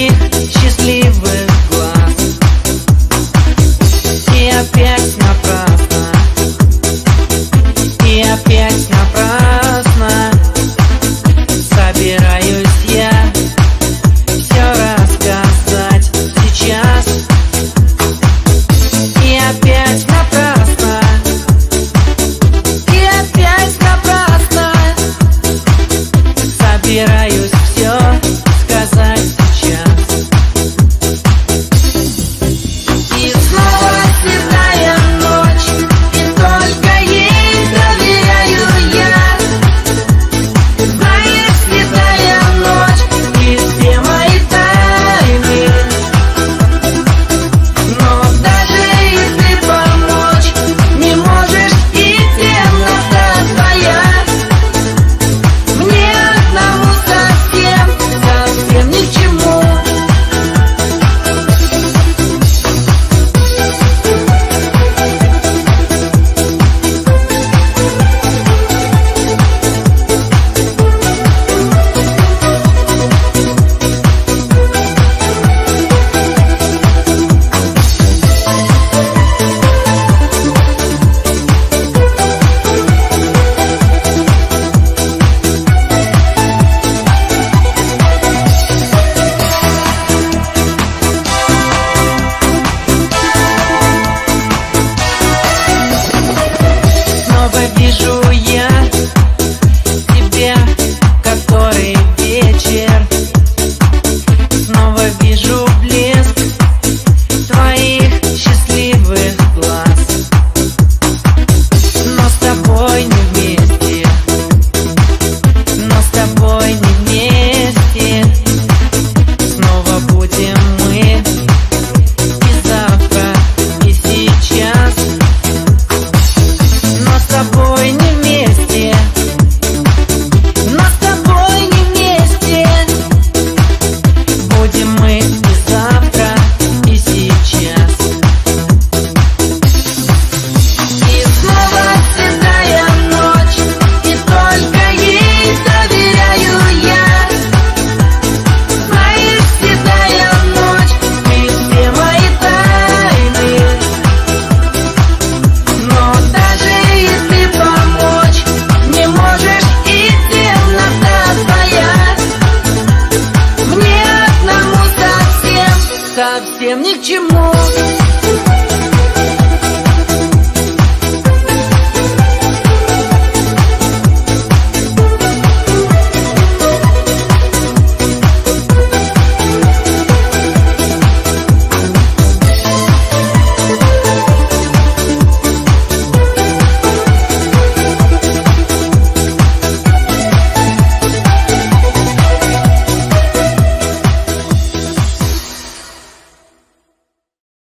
твоих счастливых глаз. И опять напрасно, и опять напрасно собираюсь я все рассказать сейчас. И опять напрасно, и опять напрасно собираюсь все сказать сейчас. И снова седая ночь, и только ей доверяю я. Знаешь, седая ночь, и все мои тайны. Но даже если помочь не можешь, и темнота твоя мне одному совсем, совсем ни к чему. Снова вижу я тебя, который вечер. Снова вижу блеск твоих счастливых глаз. Но с тобой не вместе, но с тобой не вместе. Снова будем мы и завтра, и сейчас. Но с тобой не вместе, но с тобой не вместе. Будем мы и завтра, и сейчас. И снова седая ночь, и только ей доверяю я. Знаешь, седая ночь, и все мои тайны. Но даже если помочь не можешь, и темнота твоя мне одному совсем, совсем ни к чему.